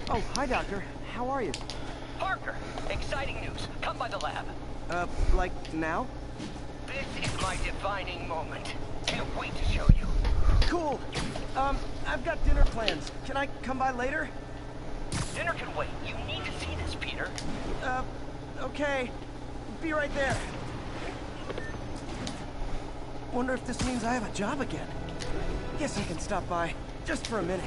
Oh, hi, Doctor. How are you? Parker, exciting news. Come by the lab. Like now? This is my defining moment. Can't wait to show you. Cool. I've got dinner plans. Can I come by later? Dinner can wait. You need to see this, Peter. Okay. Be right there. Wonder if this means I have a job again. Guess I can stop by, just for a minute.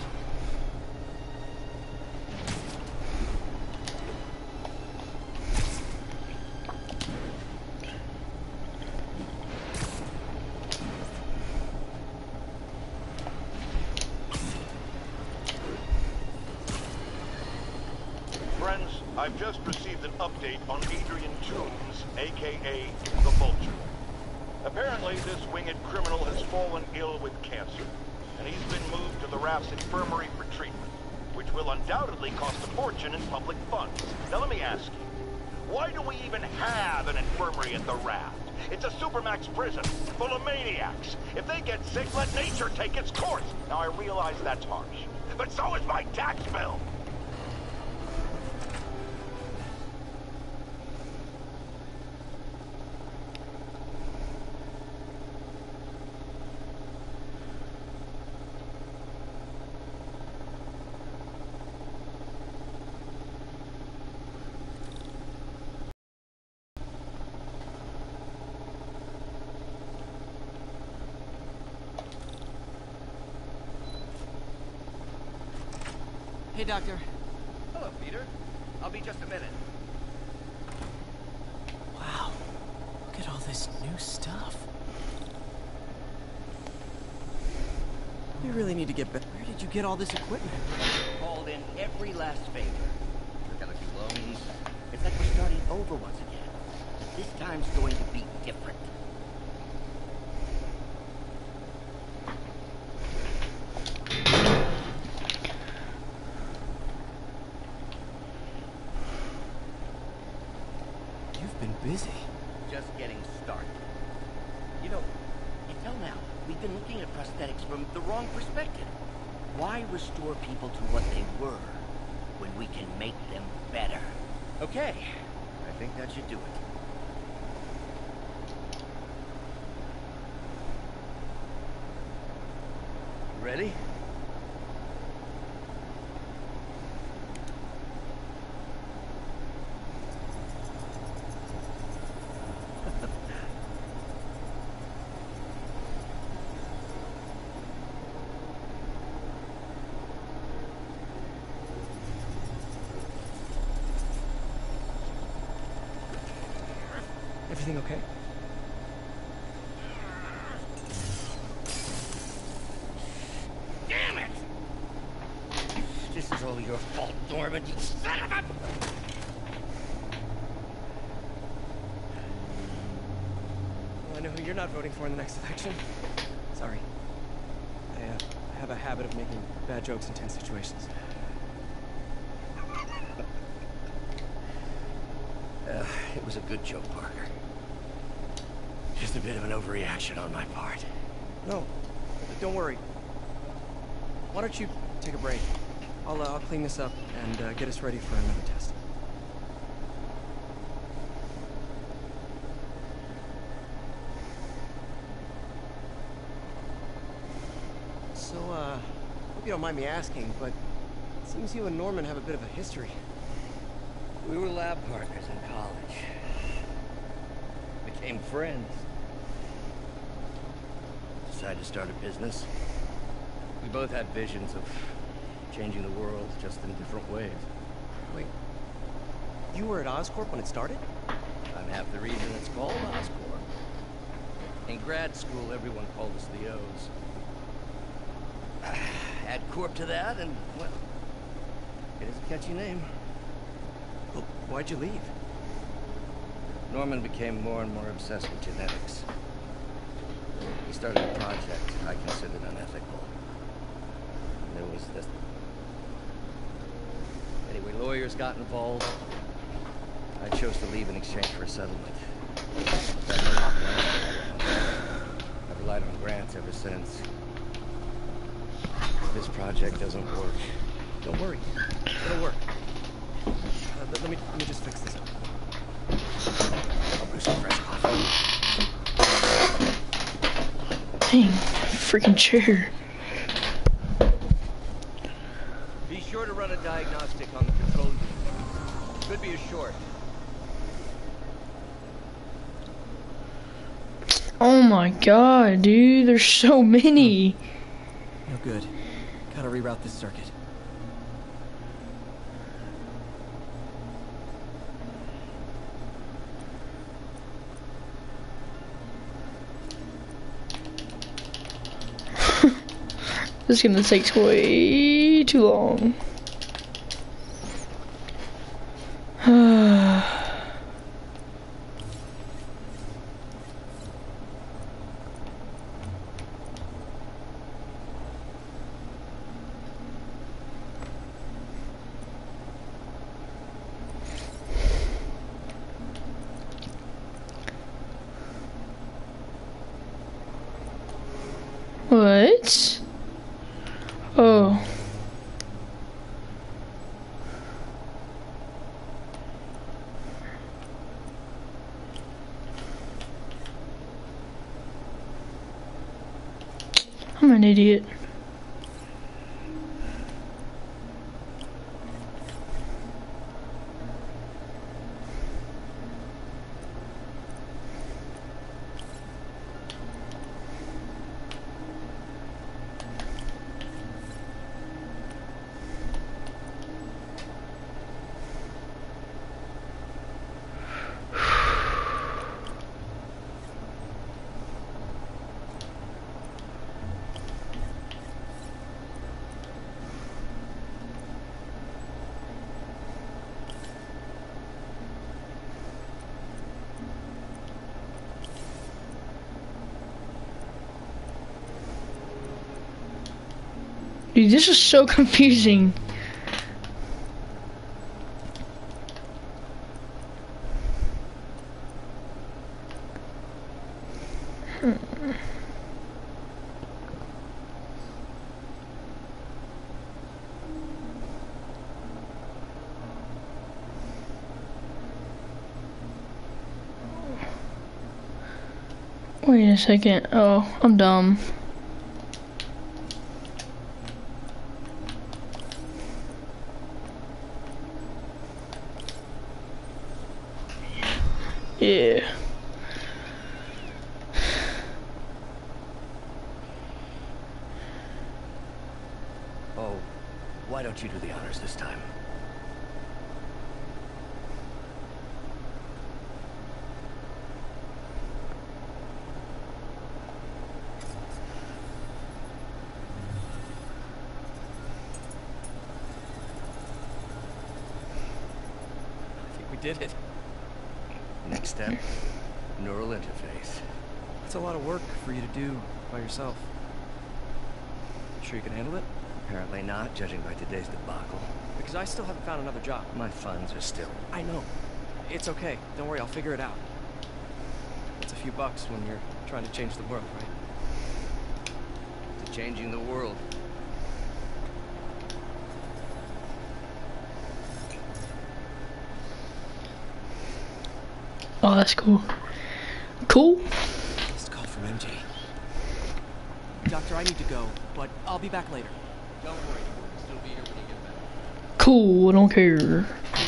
Friends, I've just received an update on Adrian Toombs, aka the Vulture. Apparently, this winged criminal has fallen ill with cancer, and he's been moved to the Raft's infirmary for treatment, which will undoubtedly cost a fortune in public funds. Now let me ask you, why do we even have an infirmary at the Raft? It's a supermax prison, full of maniacs. If they get sick, let nature take its course. Now I realize that's harsh, but so is my tax bill. Hey, Doctor. Hello, Peter. I'll be just a minute. Wow. Look at all this new stuff. We really need to get back. Where did you get all this equipment? Called in every last favor. Took out a few loans. It's like we're starting over once again. But this time's going to be different. Busy. Just getting started. You know, until now, we've been looking at prosthetics from the wrong perspective. Why restore people to what they were when we can make them better? Okay, I think that should do it. Ready? Everything okay? Damn it! This is all your fault, Norman, you son of a... Well, I know who you're not voting for in the next election. Sorry. I have a habit of making bad jokes in tense situations. It was a good joke, Parker. Just a bit of an overreaction on my part. No, don't worry. Why don't you take a break? I'll clean this up and get us ready for another test. So, hope you don't mind me asking, but it seems you and Norman have a bit of a history. We were lab partners in college. Became friends. Decided to start a business. We both had visions of changing the world, just in different ways. Wait, you were at Oscorp when it started? I'm half the reason it's called Oscorp. In grad school, everyone called us the O's. Add Corp to that, and, well, it is a catchy name. Well, why'd you leave? Norman became more and more obsessed with genetics. He started a project I considered unethical. And there was this... Anyway, lawyers got involved. I chose to leave in exchange for a settlement. I've relied on grants ever since. If this project doesn't work, Don't worry. It'll work. Let me just fix this up. I'll brew some fresh coffee. Dang, freaking chair. Be sure to run a diagnostic on the control unit. Could be a short. Oh my god, dude, there's so many. No good. Gotta reroute this circuit. This is gonna take way too long. What? Oh. I'm an idiot. Dude, this is so confusing. Wait a second. Oh, I'm dumb. Yeah. Oh, why don't you do the honors this time? I think we did it. Next step, neural interface. That's a lot of work for you to do by yourself. Sure you can handle it? Apparently not, judging by today's debacle. Because I still haven't found another job. My funds are still... I know. It's okay. Don't worry, I'll figure it out. It's a few bucks when you're trying to change the world, right? to changing the world. Oh, that's cool. Cool? This call from MJ. Doctor, I need to go, but I'll be back later. Don't worry, we'll still be here when you get back. Cool, I don't care.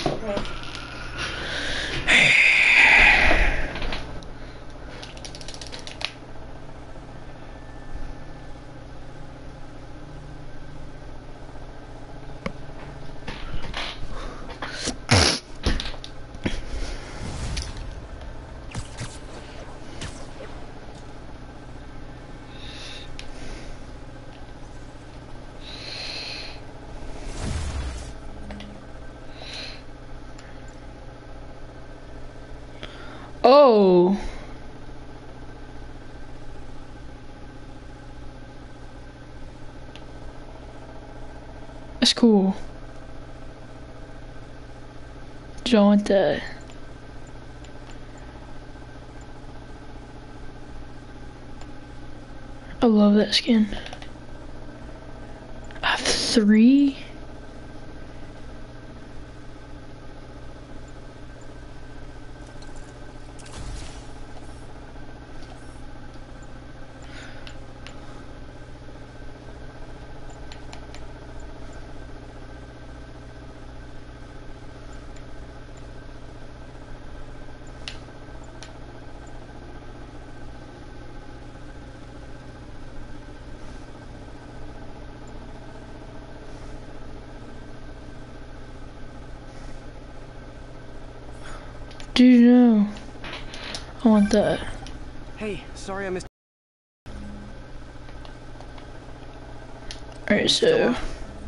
Oh. That's cool. Do I want that? I love that skin. I have 3. Do you know? I want that. Hey, sorry I missed. Alright, so.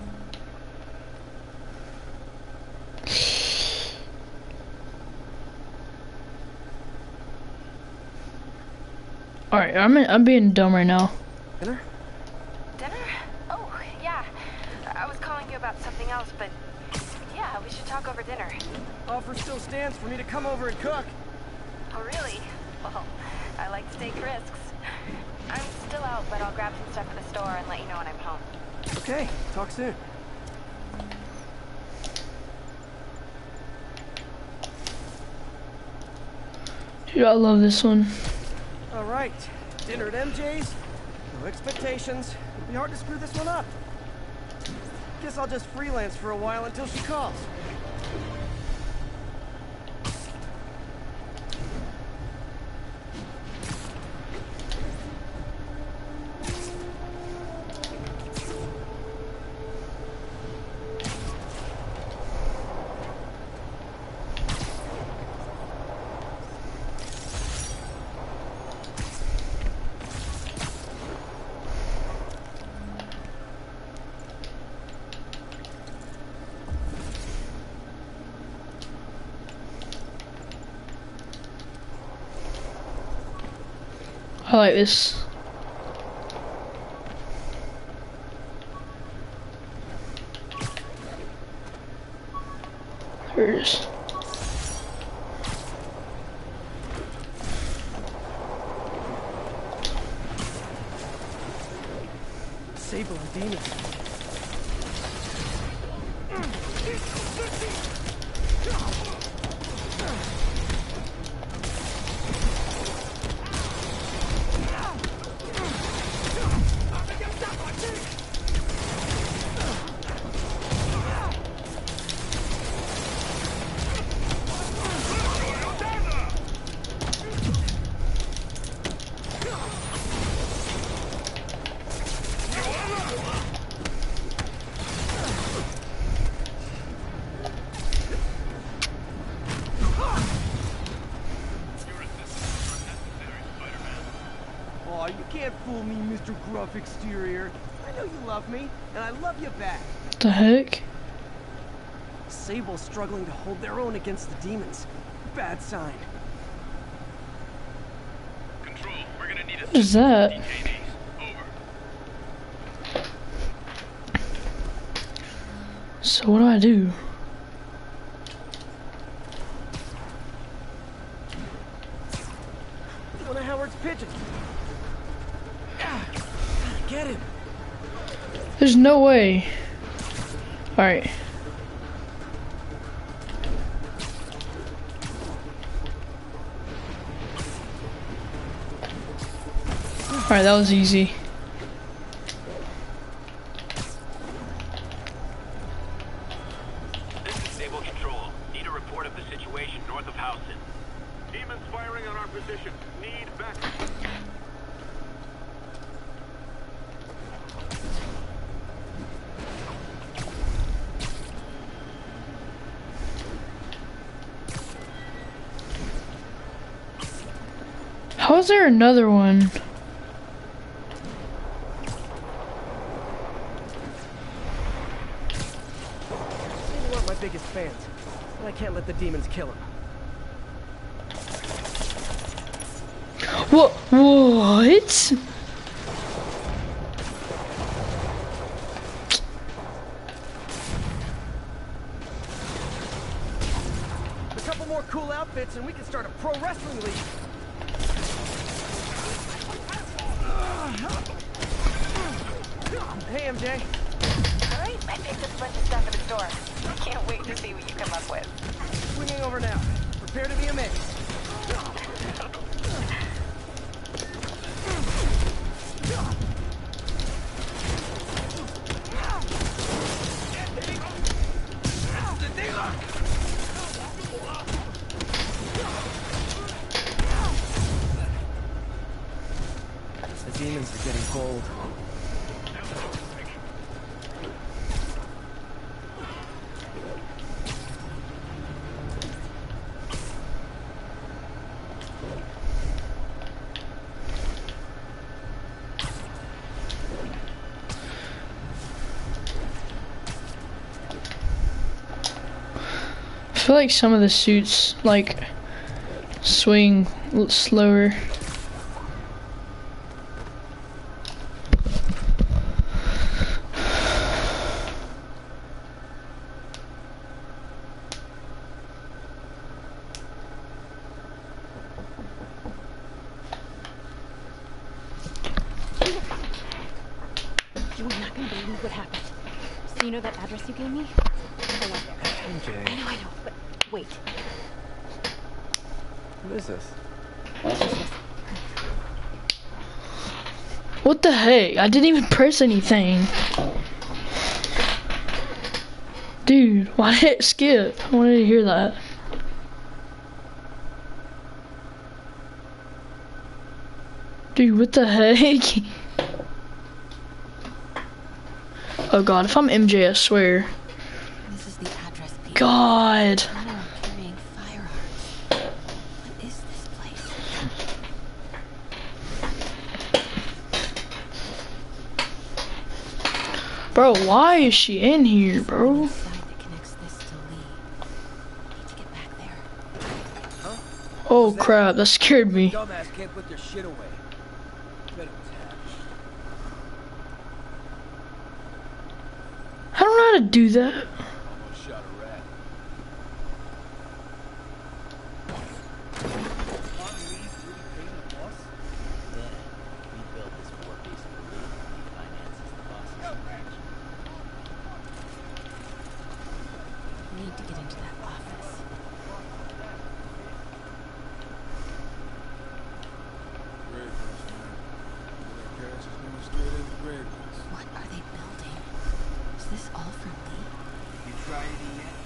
Alright, I'm being dumb right now. Dinner? Dinner? Oh, yeah. I was calling you about something else, but yeah, we should talk over dinner. Offer still stands for me to come over and cook. Oh, really? Well, I like to take risks. I'm still out, but I'll grab some stuff at the store and let you know when I'm home. Okay, talk soon. Dude, I love this one. All right, dinner at MJ's. No expectations. It'll be hard to screw this one up. Guess I'll just freelance for a while until she calls. I like this. Hers. Sable and demons. Oh, you can't fool me, Mr. Gruff Exterior. I know you love me, and I love you back. What the heck? Sable's struggling to hold their own against the demons. Bad sign. Control, we're gonna need a What is that? detainees. Over. So what do I do? One of Howard's pigeons. Get him. There's no way. Alright. Alright, that was easy. This is Sable Control. Need a report of the situation north of Houston. Demons firing on our position. Need backup. How is there another one? They weren't my biggest fans, but I can't let the demons kill him. What? What? A couple more cool outfits and we can start a pro wrestling league. Hey, MJ. All right, I picked up a bunch of stuff at the store. Can't wait to see what you come up with. Swinging over now. Prepare to be amazed. The demons are getting bold. feel like some of the suits like swing a little slower. You are not gonna believe what happened. So you know that address you gave me? I went there. MJ, I know, but wait. what is this? What the heck? I didn't even press anything. Dude, why did it skip? I wanted to hear that. Dude, what the heck? Oh god, if I'm MJ, I swear. This is the address, Pete. God. People are carrying firearms. What is this place? Bro, why is she in here, bro? Side that connects this to Lee. Need to get back there. Oh crap, that scared me. Dumbass can't put their shit away. Bet it was hacked. I don't know how to do that. Almost shot a rat. Yeah, we built this war base for Lee. He finances the boss's ranch. Need to get into that office. What are they building? Is this all for Lee? You tried it yet?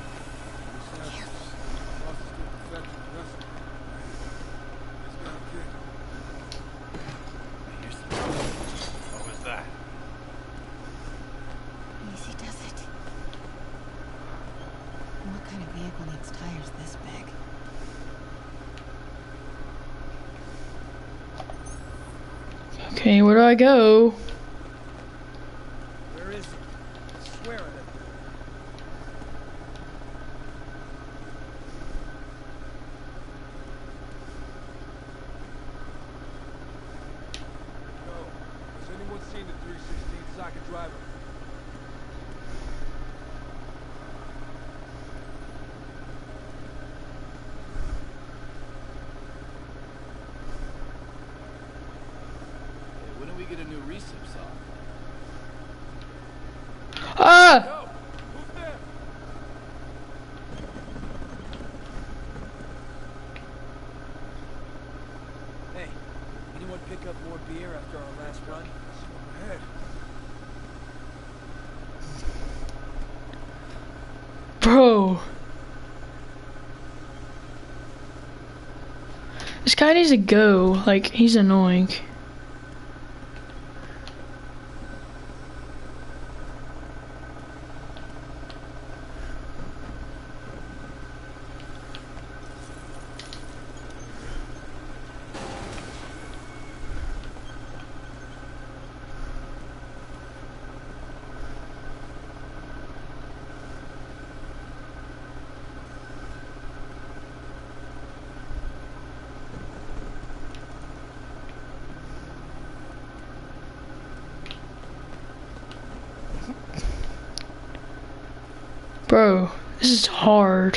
What was that? Easy does it. What kind of vehicle needs tires this big? Okay, where do I go? Where is he? I swear I never. Yo, has anyone seen the 316 socket driver? Hey, when do we get a new recip song? Ah! Yo, who's there? Hey, anyone pick up more beer after our last run? Ahead. Bro. This guy needs to go. Like, he's annoying. Bro, this is hard.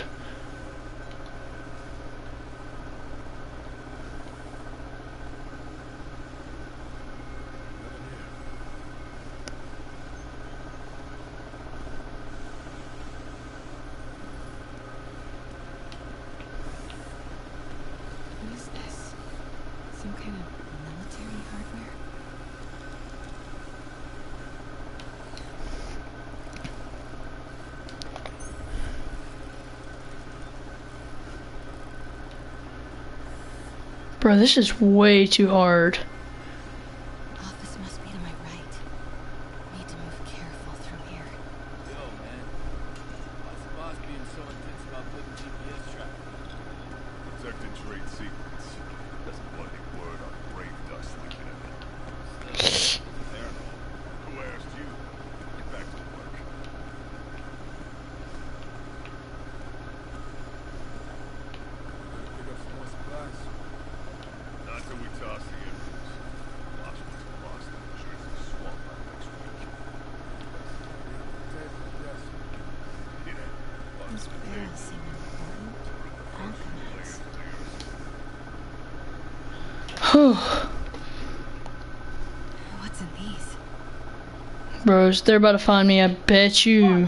What is this? Some kind of military hardware? Bro, this is way too hard. Office must be to my right. Need to move careful through here. Yo, man. Why's the boss being so intense about putting GPS tracking? Protecting trade secrets. Doesn't want any word on grave dust leaking in it. Fair enough. Who asked you? Get back to work. guys. Not till we toss the embers. Watch what's lost in the Jersey swamp by next week. Dead, yes. Yeah. Those barrels seem important. Alchemists. Whew. What's in these? Bros, they're about to find me, I bet you.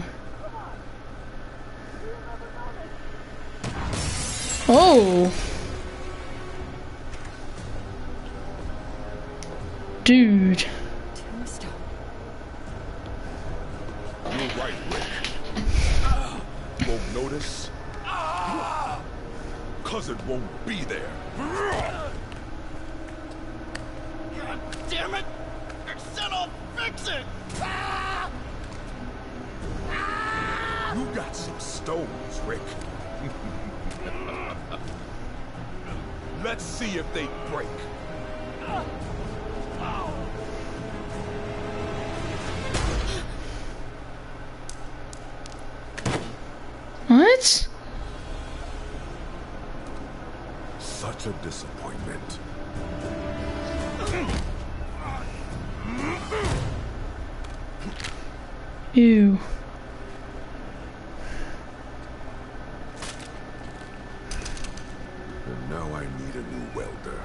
Oh. Dude. Tombstone. You're right, Rick. You won't notice. Cause it won't be there. God damn it! I said I'll fix it! You got some stones, Rick. Let's see if they break. What? Such a disappointment. Ew. And now I need a new welder.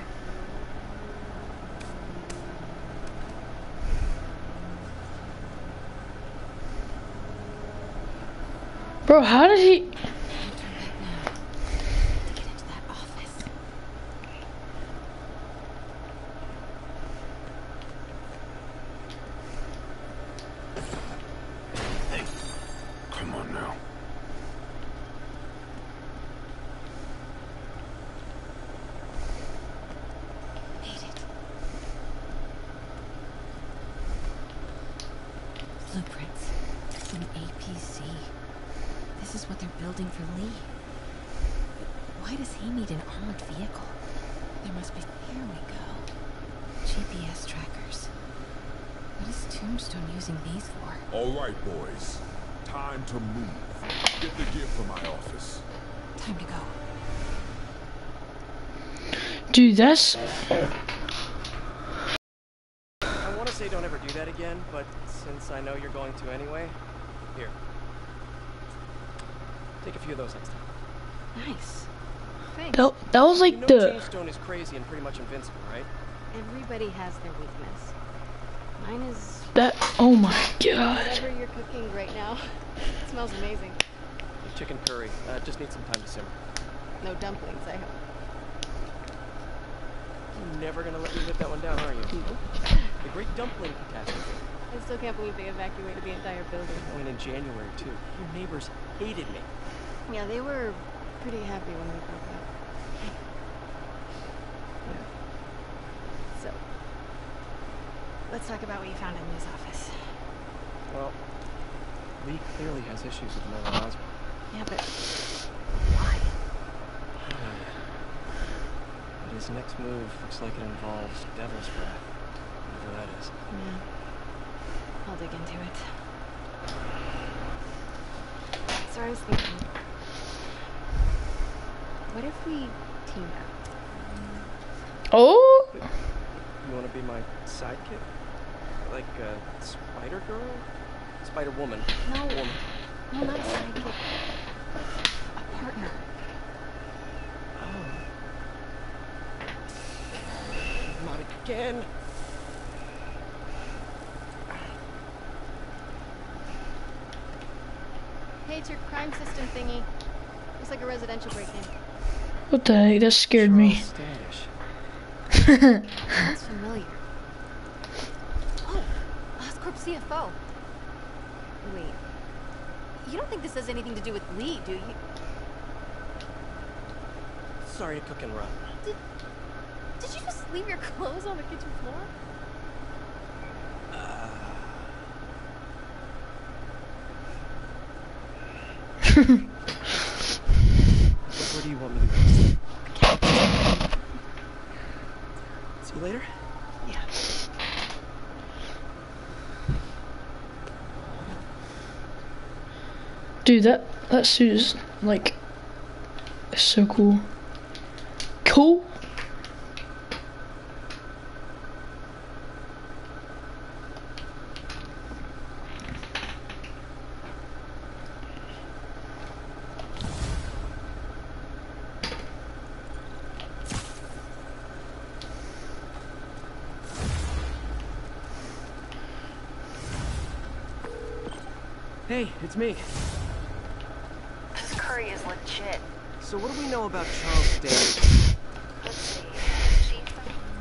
Bro, how did he... To get into that office. Come on now. Made it. Blueprints. An APC. This is what they're building for Lee. But why does he need an armored vehicle? There must be... Here we go. GPS trackers. What is Tombstone using these for? All right, boys. Time to move. Get the gear from my office. Time to go. Dude, that's... I want to say don't ever do that again, but since I know you're going to anyway, here. Take a few of those next time. Nice. Thanks. That was like You know the... Tombstone is crazy and pretty much invincible, right? Everybody has their weakness. Mine is That... Oh my god. whatever you're cooking right now. It smells amazing. Chicken curry. Just need some time to simmer. No dumplings, I hope. You're never gonna let me live that one down, are you? The Great Dumpling Catastrophe. I still can't believe they evacuated the entire building. Went in January, too. Your neighbors hated me. Yeah, they were pretty happy when we broke up. So, let's talk about what you found in Lee's office. Well, Lee clearly has issues with Miller Osborn. Yeah, but why? But his next move looks like it involves Devil's Breath. Whatever that is. Yeah. I'll dig into it. So I was thinking, what if we team up? Oh? You want to be my sidekick? Like Spider-Girl? Spider-Woman. No. Woman. No, not a sidekick. A partner. Oh. Not again. Hey, it's your crime system thingy. Looks like a residential break-in. What the heck? That scared me. Sounds familiar. Oh, Oscorp CFO. Wait. You don't think this has anything to do with Lee, do you? Sorry to cook and run. Did you just leave your clothes on the kitchen floor? Where do you want me to go? See you later? Yeah. Dude, that suit is like so cool. cool. Hey, it's me. This curry is legit. So what do we know about Charles Dane? Let's see. Chief.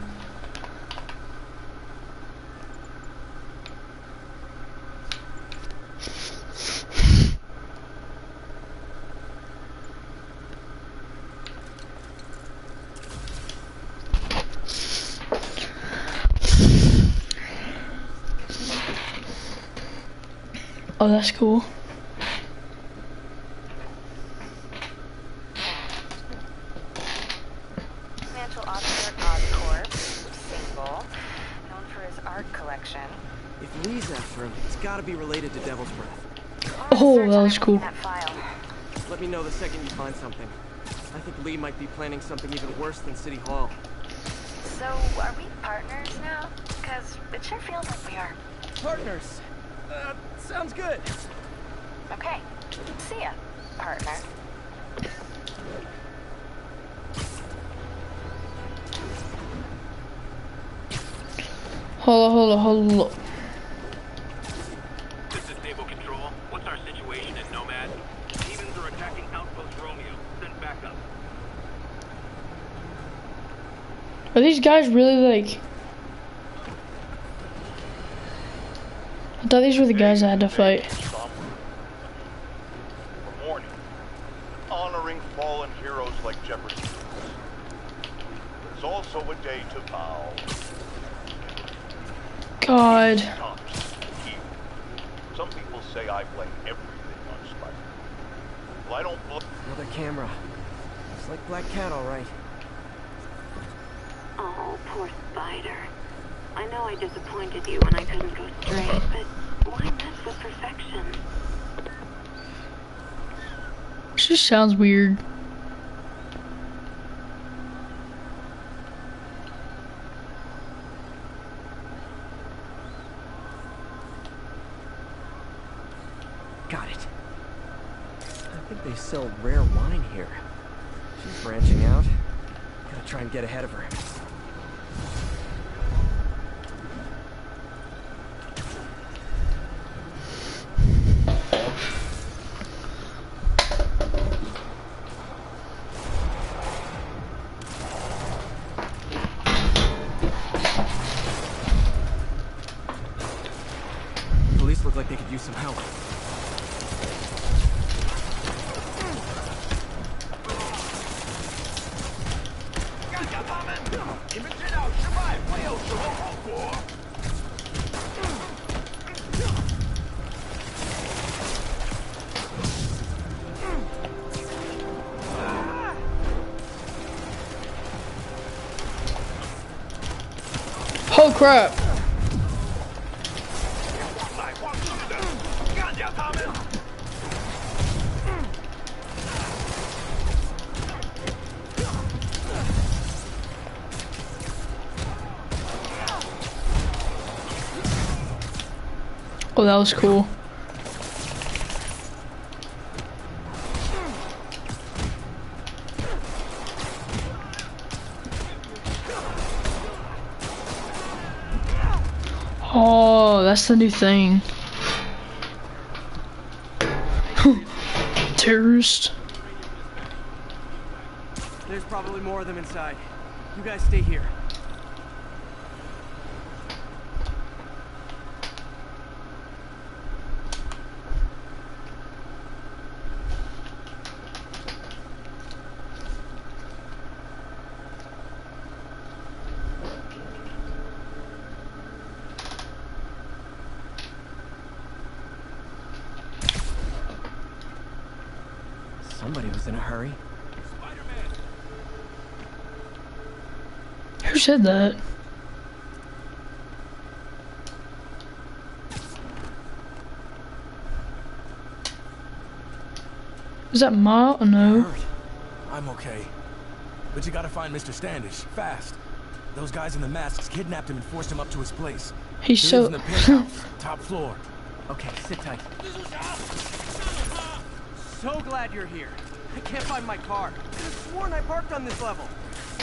Oh, that's cool. Financial officer Oscorp, single, known for his art collection. If Lee's after him, it's gotta be related to Devil's Breath. Oh, Search that on was everything cool. in that file. Let me know the second you find something. I think Lee might be planning something even worse than City Hall. So, are we partners now? Because it sure feels like we are. Partners. Sounds good. Okay. See ya, partner. Hold on. This is Naval Control. What's our situation at Nomad? Demons are attacking Outpost Romeo. Send backup. Are these guys really like... I thought these were the guys I had to fight. For mourning, honoring fallen heroes like Jefferson. There's also a day to bow. God. Some people say I blame everything on Spider. Well, I don't believe. Another camera. Looks like Black Cat, all right. Oh, poor Spider. I know I disappointed you when I couldn't go straight, but why mess with perfection? It just sounds weird. Got it. I think they sell rare wine here. She's branching out. Gotta try and get ahead of her. Police look like they could use some help. Oh crap! Oh, that was cool. Oh, that's the new thing. Terrorist. There's probably more of them inside. You guys stay here. Somebody was in a hurry. Who said that? Is that Ma? Oh, no. I'm okay. But you gotta find Mr. Standish, fast. Those guys in the masks kidnapped him and forced him up to his place. He's He so... lives in the penthouse, top floor. Okay, sit tight. So glad you're here. I can't find my car. I could have sworn I parked on this level.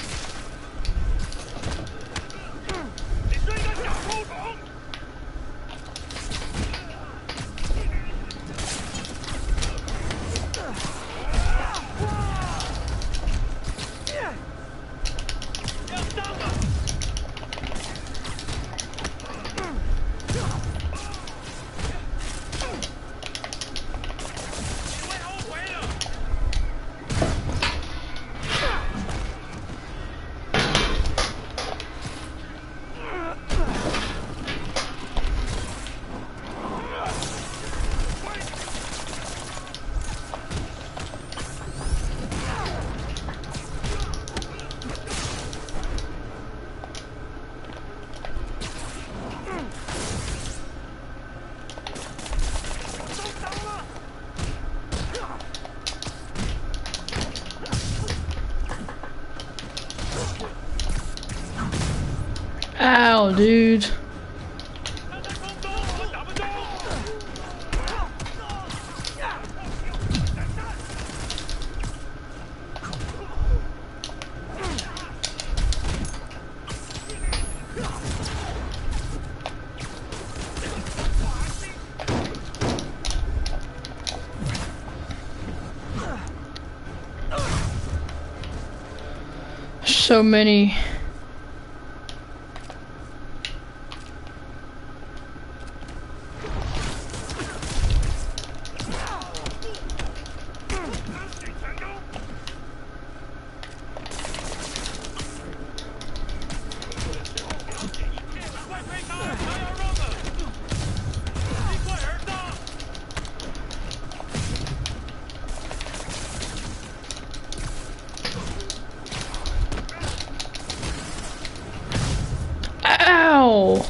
Ow, dude. So many. Ow!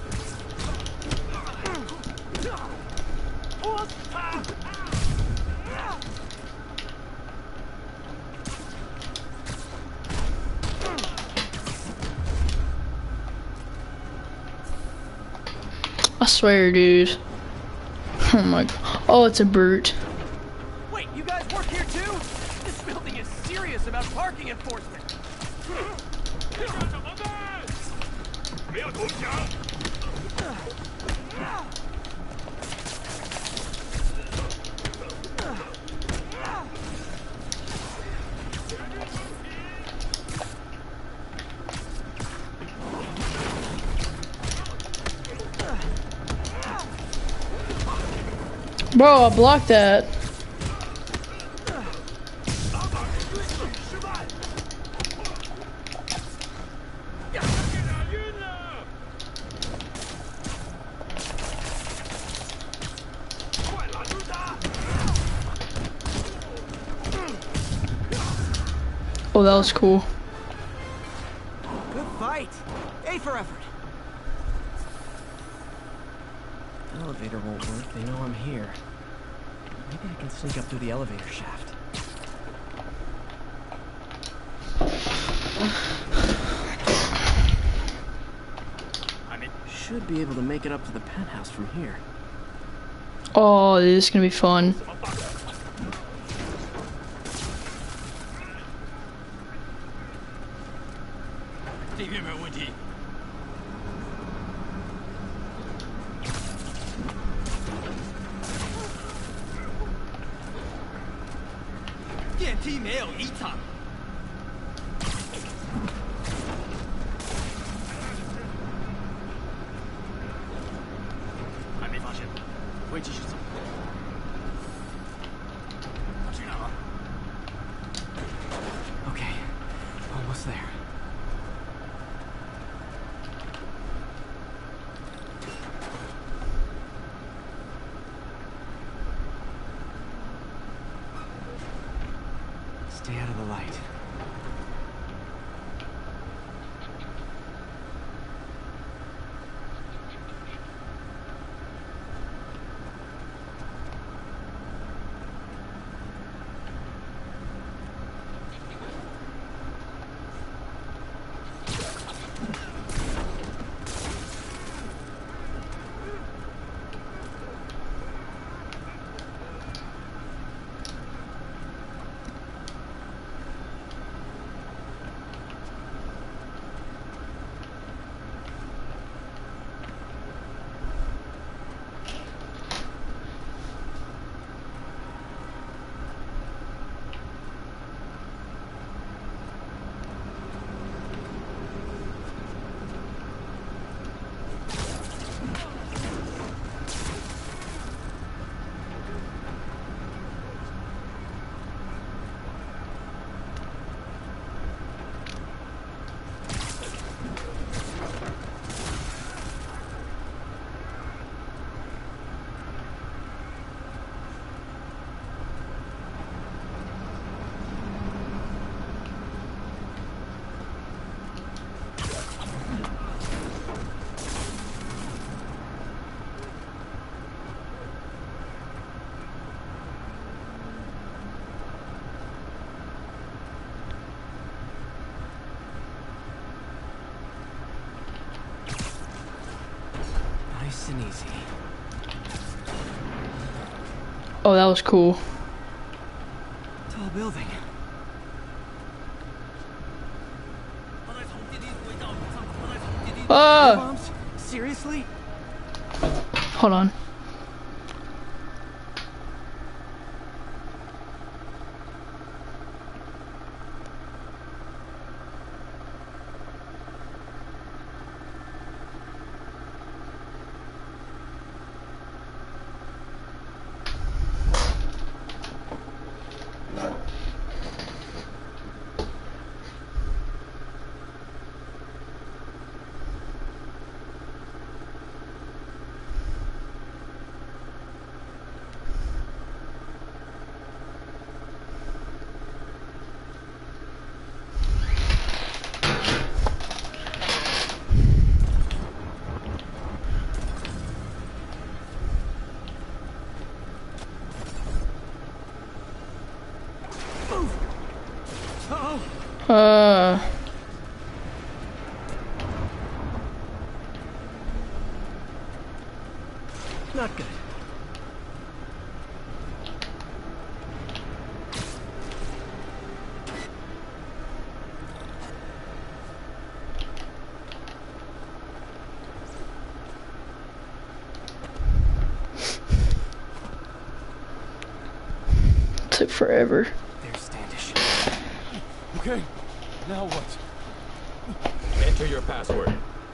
I swear, dude. Oh my god. Oh, it's a brute. Wait, you guys work here too? This building is serious about parking enforcement. Bro, I blocked that. Oh, that was cool. Good fight. A for effort. The elevator won't work. They know I'm here. Maybe I can sneak up through the elevator shaft. Should be able to make it up to the penthouse from here. Oh, this is gonna be fun. Okay, almost there. Stay out of the light. Oh, that was cool. Tall building. Ah! Bombs? Seriously? Hold on. Not good. Took forever. There's Standish. Okay, now what? Enter your password.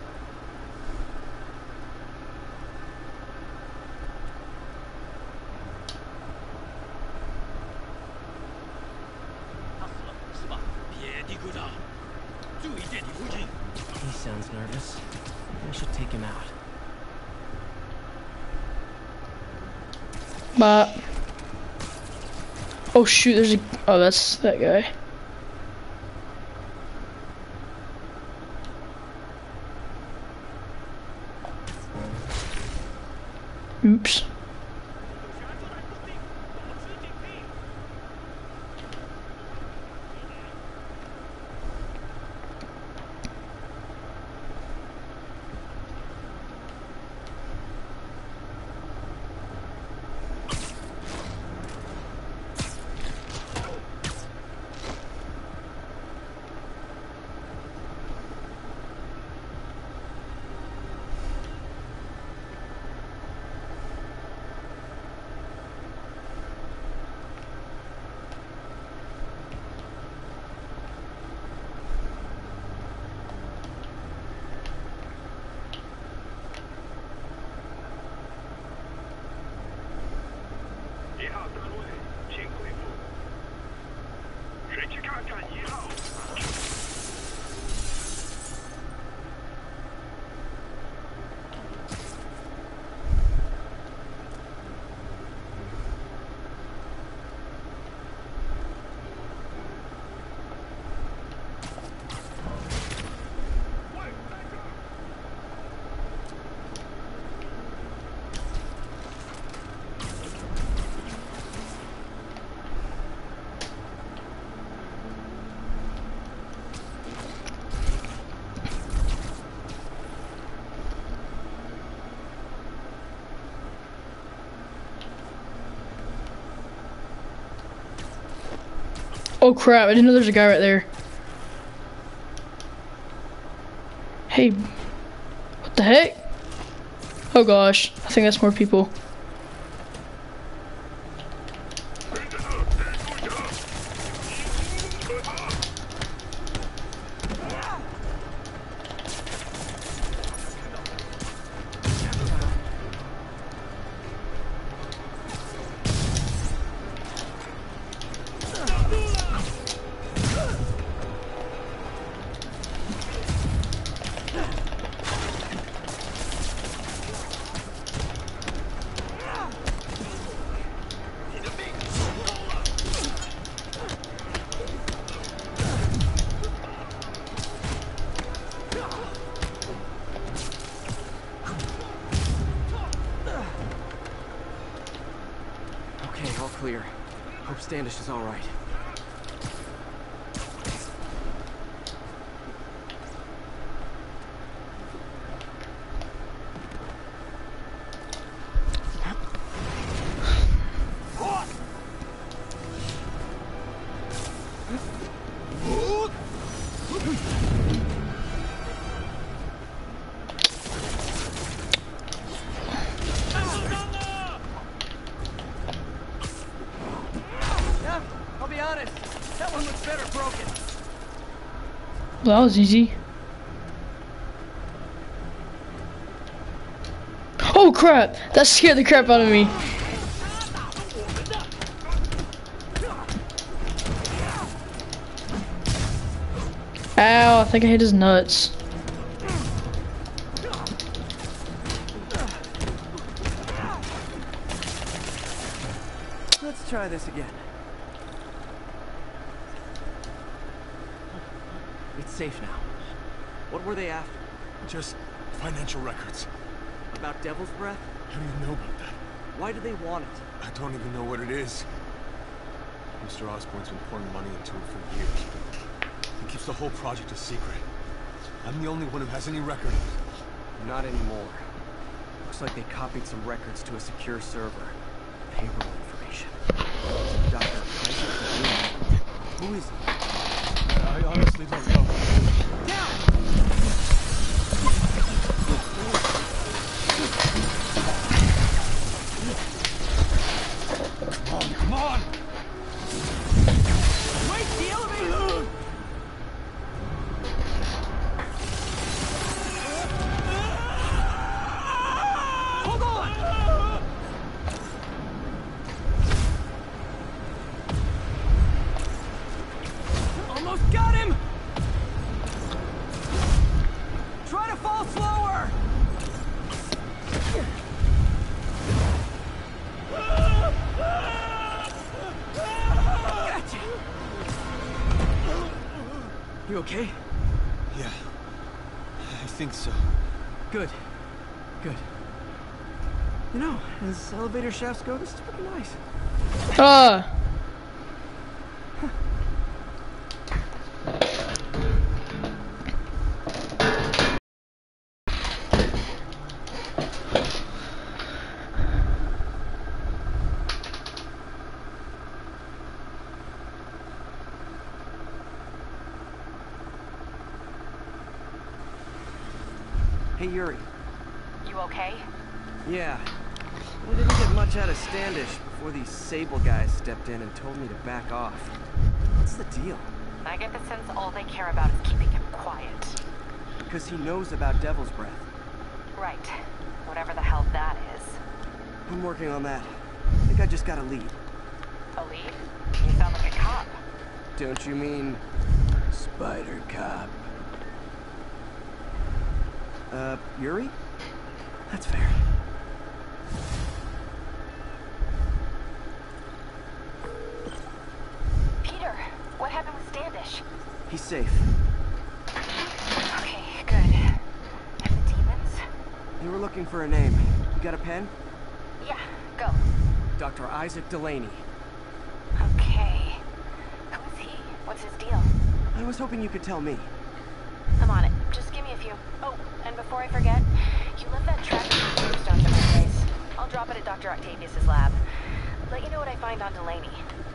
He sounds nervous. I should take him out. But oh shoot, there's a oh that's that guy. Oops. Oh crap, I didn't know there's a guy right there. Hey, what the heck? Oh gosh, I think that's more people. Okay, all clear. Hope Standish is all right. I'll be honest, that one looks better broken. Well, that was easy. Oh crap! That scared the crap out of me. Ow, I think I hit his nuts. Let's try this again. It's safe now. What were they after? Just financial records. About Devil's Breath? How do you know about that? Why do they want it? I don't even know what it is. Mr. Osborn's been pouring money into it for years. He keeps the whole project a secret. I'm the only one who has any record of it. Not anymore. Looks like they copied some records to a secure server. Payroll information. Dr. Isaac, who is he? I honestly don't know. Come on! Wait, the elevator! Hold on! Almost got him! Try to fall slower! Gotcha! You okay? Yeah, I think so. Good. Good. You know, as elevator shafts go, this is pretty nice. Ah! Hey, Yuri. You okay? Yeah. We didn't get much out of Standish before these Sable guys stepped in and told me to back off. What's the deal? I get the sense all they care about is keeping him quiet. Because he knows about Devil's Breath. Right. Whatever the hell that is. I'm working on that. I think I just got a lead. A lead? You sound like a cop. Don't you mean... Spider Cop? Yuri? That's fair. Peter, what happened with Standish? He's safe. Okay, good. And the demons? You were looking for a name. You got a pen? Yeah, go. Dr. Isaac Delaney. Okay. Who is he? What's his deal? I was hoping you could tell me. I'm on it. Just give me a few. Oh, and before I forget, you left that tracking tombstone at my place. I'll drop it at Dr. Octavius's lab. Let you know what I find on Delaney.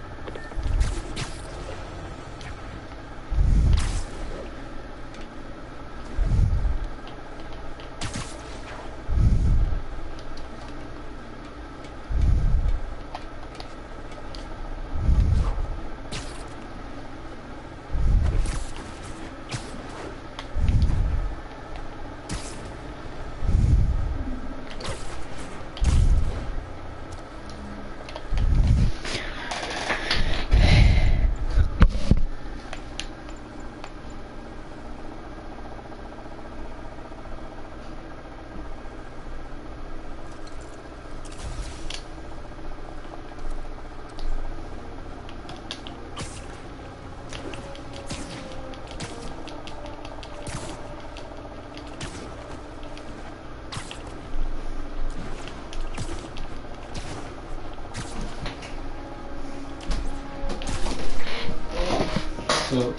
So.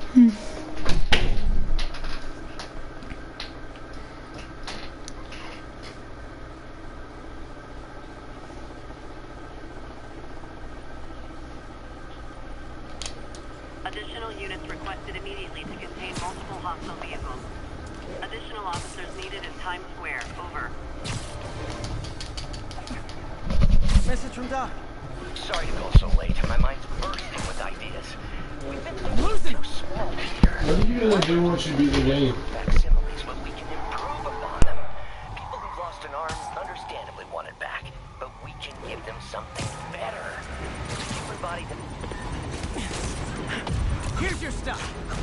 Additional units requested immediately to contain multiple hostile vehicles. Additional officers needed in Times Square. Over. Message from Doc. Sorry to call so late. My mind's bursting with ideas. What are you gonna do once you beat the game? Facsimiles, but we can improve upon them. People who've lost an arm understandably want it back, but we can give them something better. Human body that... Here's your stuff.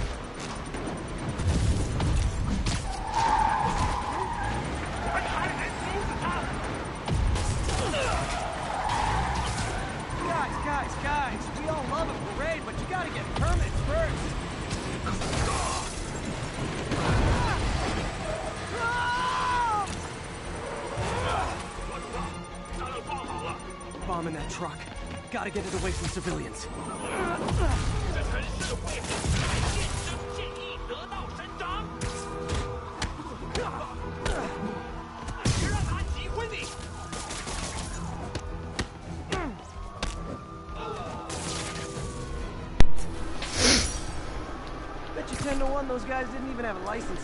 Guys, we all love a parade, but you gotta get permits first. Bomb in that truck. Gotta get it away from civilians. Bet you 10 to 1 those guys didn't even have licenses.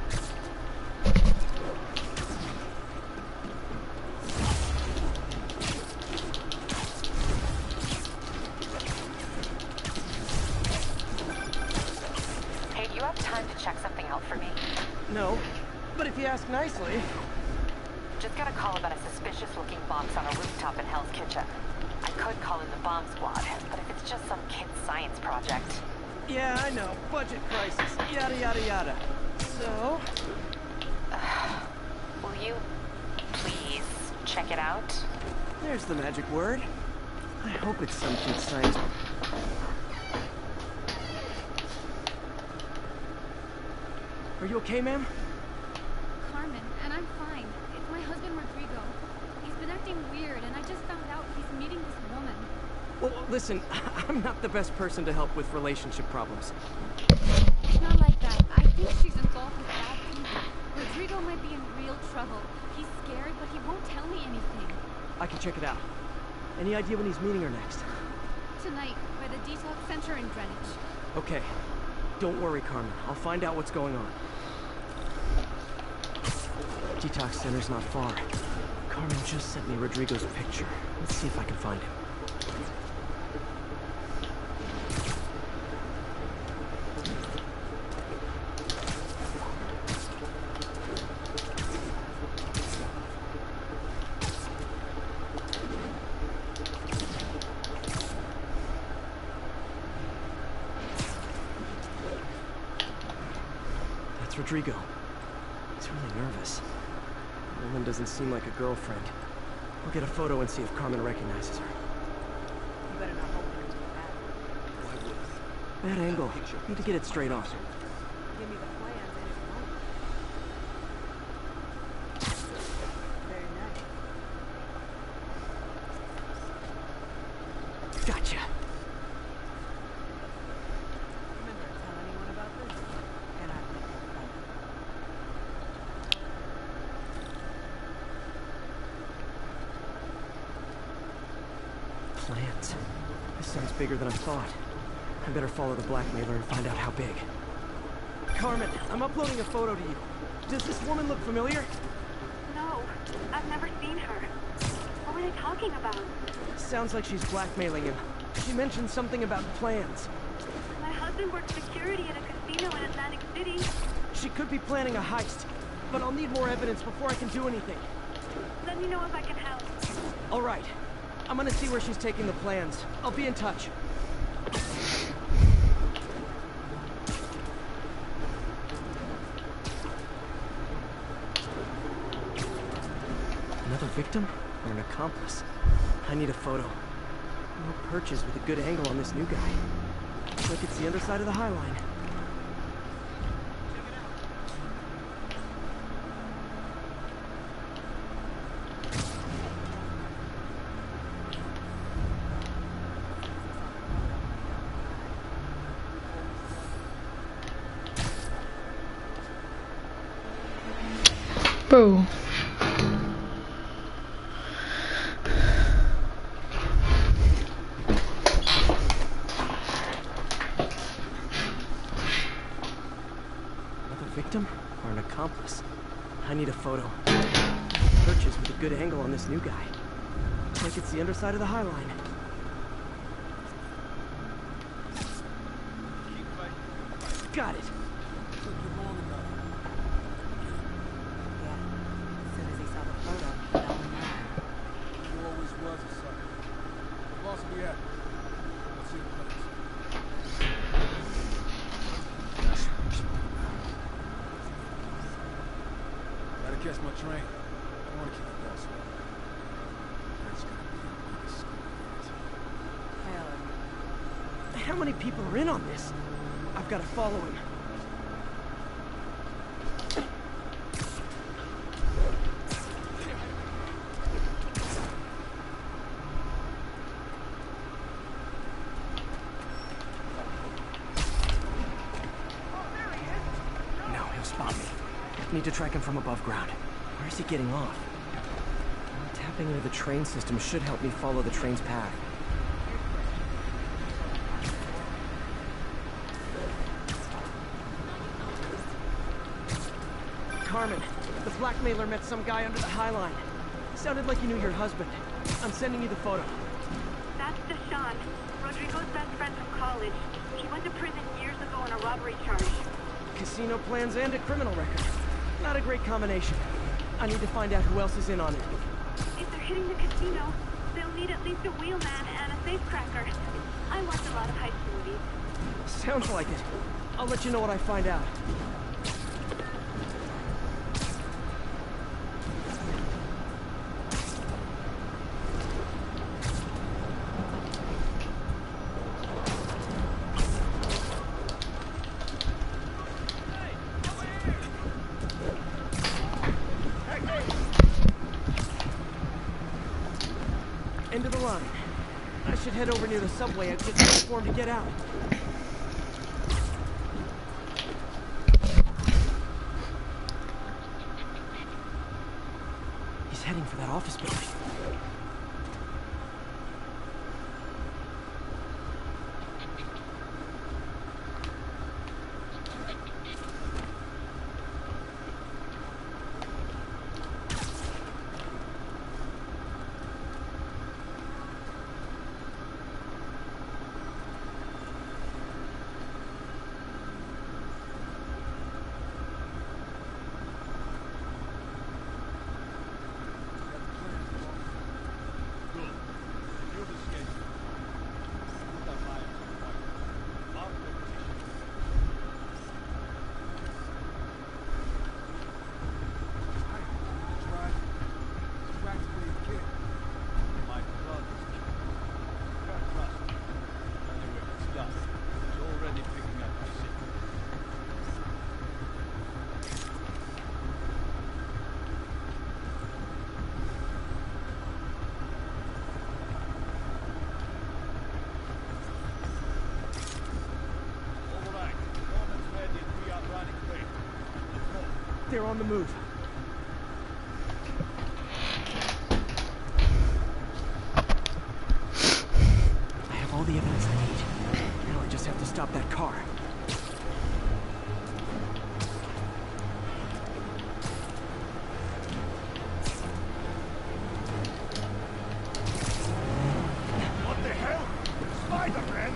Hey, do you have time to check something out for me? No, but if you ask nicely. Just got a call about a suspicious-looking box on a rooftop in Hell's Kitchen. I could call in the bomb squad, but if it's just some kid's science project... Yeah, I know. Budget crisis. Yada, yada, yada. So? Will you please check it out? There's the magic word. I hope it's some kid's science. Are you okay, ma'am? Carmen, and I'm fine. It's my husband, Rodrigo. He's been acting weird, and I just found out he's meeting this woman. Well, listen, I'm not the best person to help with relationship problems. It's not like that. I think she's involved with bad people. Rodrigo might be in real trouble. He's scared, but he won't tell me anything. I can check it out. Any idea when he's meeting her next? Tonight, by the detox center in Greenwich. Okay. Don't worry, Carmen. I'll find out what's going on. Detox center's not far. Carmen just sent me Rodrigo's picture. Let's see if I can find him. Rodrigo. He's really nervous. The woman doesn't seem like a girlfriend. I'll get a photo and see if Carmen recognizes her. You better not hold her too bad. Bad angle. Need to get it straight on. Give me the plans and it's wrong. Very nice. Gotcha. Remember, tell anyone about this, and I will. Plans. This sounds bigger than I thought. I better follow the blackmailer and find out how big. Carmen, I'm uploading a photo to you. Does this woman look familiar? No, I've never seen her. What were they talking about? Sounds like she's blackmailing him. She mentioned something about plans. My husband works security at a casino in Atlantic City. She could be planning a heist, but I'll need more evidence before I can do anything. Let me know if I can help. All right. I'm gonna see where she's taking the plans. I'll be in touch. Another victim or an accomplice? I need a photo. No perches with a good angle on this new guy. Looks like it's the underside of the High Line. Bro. Another victim or an accomplice? I need a photo. Perches with a good angle on this new guy. Looks like it's the underside of the High Line. Got it. Took you long enough. Yeah. As soon as he saw the photo, he fell in line. You always was a sucker. The boss will be happy. Let's see the place. Gotta catch my train. I don't want to keep the boss up. That's gonna be the biggest school yet. Hell, How many people are in on this? I've got to follow him. Now he'll spot me. Need to track him from above ground. Where is he getting off? Tapping into the train system should help me follow the train's path. Carmen, the blackmailer met some guy under the High Line. Sounded like he knew your husband. I'm sending you the photo. That's Deshawn, Rodrigo's best friend from college. He went to prison years ago on a robbery charge. Casino plans and a criminal record. Not a great combination. I need to find out who else is in on it. If they're hitting the casino, they'll need at least a wheelman and a safecracker. I watch a lot of heist movies. Sounds like it. I'll let you know what I find out. End of the line. I should head over near the subway and get for him to get out. He's heading for that office building. They're on the move. I have all the evidence I need. Now I just have to stop that car. What the hell? Spider-Man!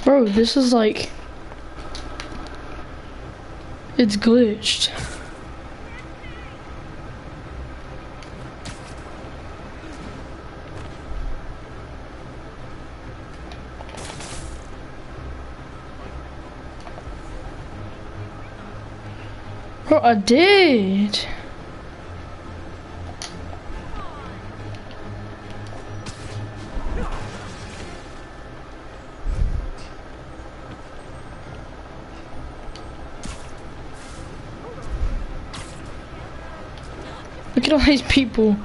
Bro, this is like... It's glitched. Bro, I did. Look at all these people.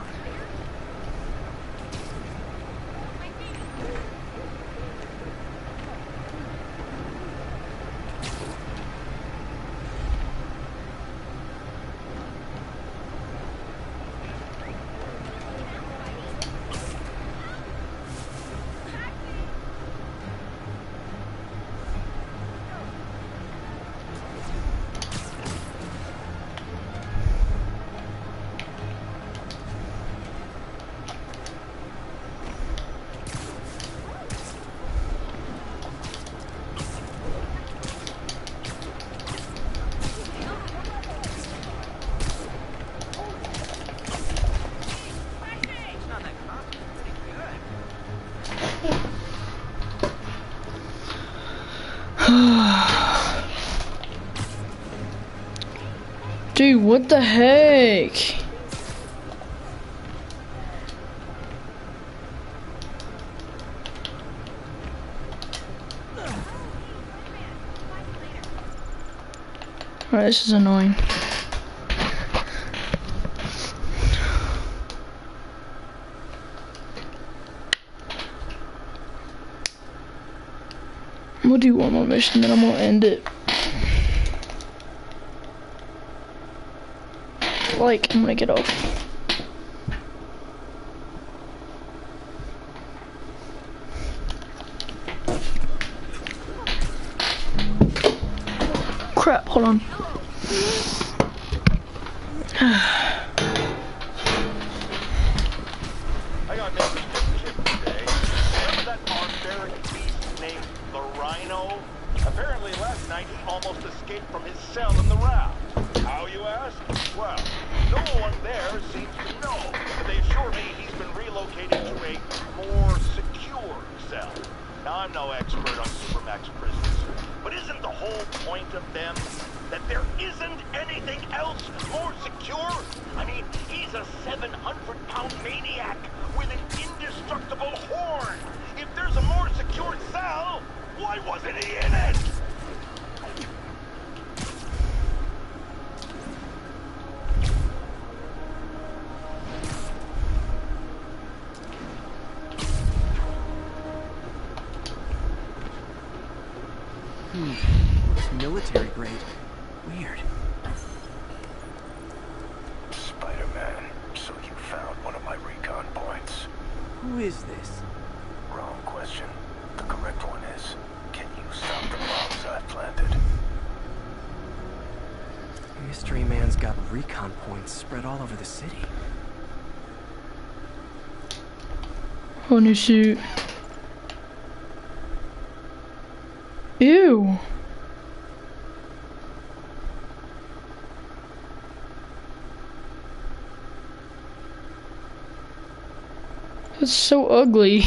Dude, what the heck? Alright, this is annoying. I'm gonna do one more mission, then I'm gonna end it. Like, I'm gonna get off. Crap, hold on. I got news today. Remember that barbaric beast named the Rhino? Apparently last night he almost escaped from his cell in the raft. How, you ask? Well, no one there seems to know, but they assure me he's been relocated to a more secure cell. Now, I'm no expert on Supermax prisons, but isn't the whole point of them that there isn't anything else more secure? I mean, he's a 700-pound maniac with an indestructible horn. If there's a more secure cell, why wasn't he in it? It's military grade. Weird. Spider-Man, so you found one of my recon points. Who is this? Wrong question. The correct one is, can you stop the bombs I've planted? Mystery Man's got recon points spread all over the city. Oh, new suit. Ew. That's so ugly.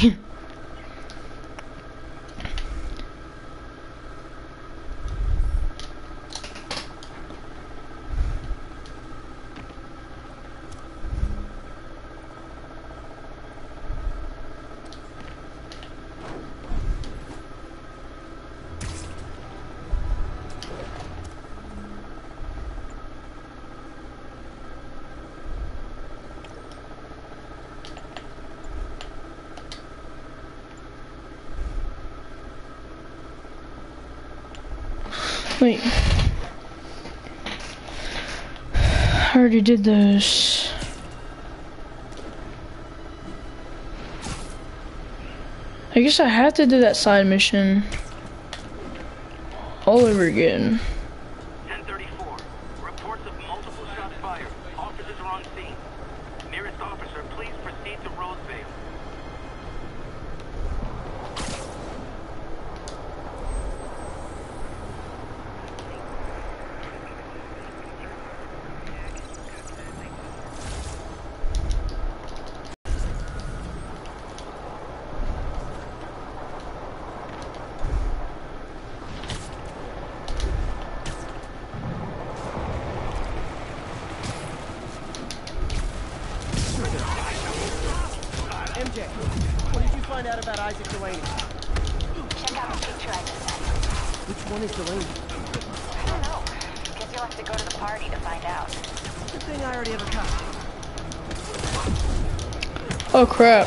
Wait. I already did those. I guess I have to do that side mission all over again. 1034. Reports of multiple shots fired. Officers are on scene. Nearest officer, please proceed to Rosevale. find out about Isaac Delaney? Check out the picture I just sent. Which one is Delaney? I don't know. Guess you'll have to go to the party to find out. Good thing I already have a copy. Oh crap.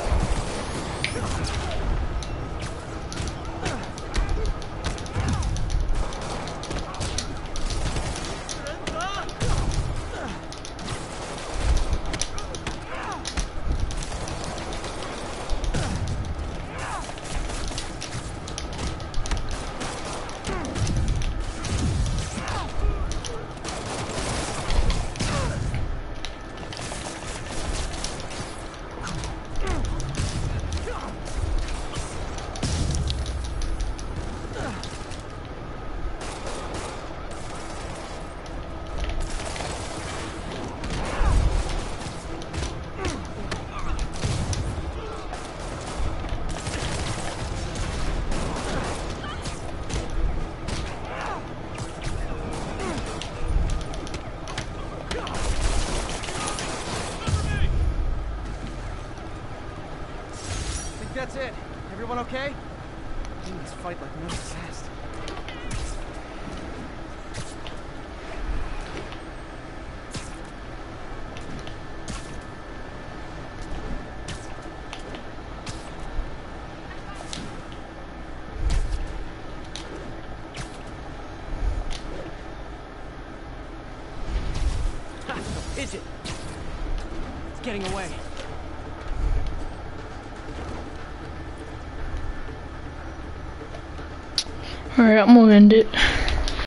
That's it. Everyone okay? Demons fight like no fast. Ha! A pigeon! It's getting away. Alright, I'm gonna end it.